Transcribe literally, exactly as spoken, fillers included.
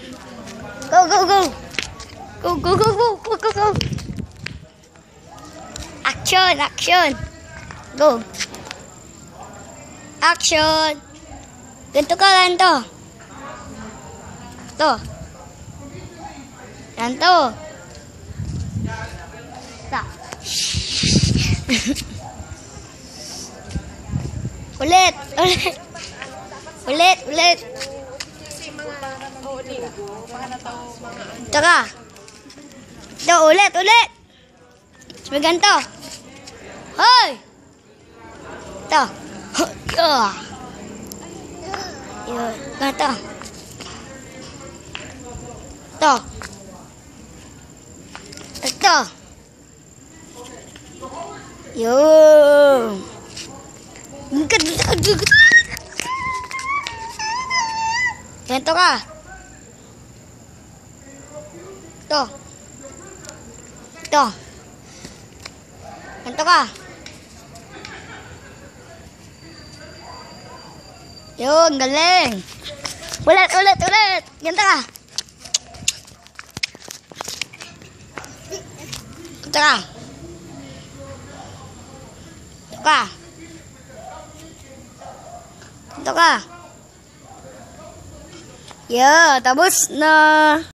Go, go, go. Go, go, go, go, go, go, go. Action, action. Go. Action. Ganto ka, ganto. To. Ganto. Ta. Ulit, ulit. Ulit, ulit. Ito ka. Ito, ulit, ulit. Sabi ganito. Hoy! Ito. Ito. Yun, ganito. Ito. Ito. Yun. Ganito ka. Ito. Ito. Ganito ka. Yun, galing. Ulit, ulit, ulit. Ganito ka. Ganito ka. Ganito ka. Ganito ka. Yeah, tapos na.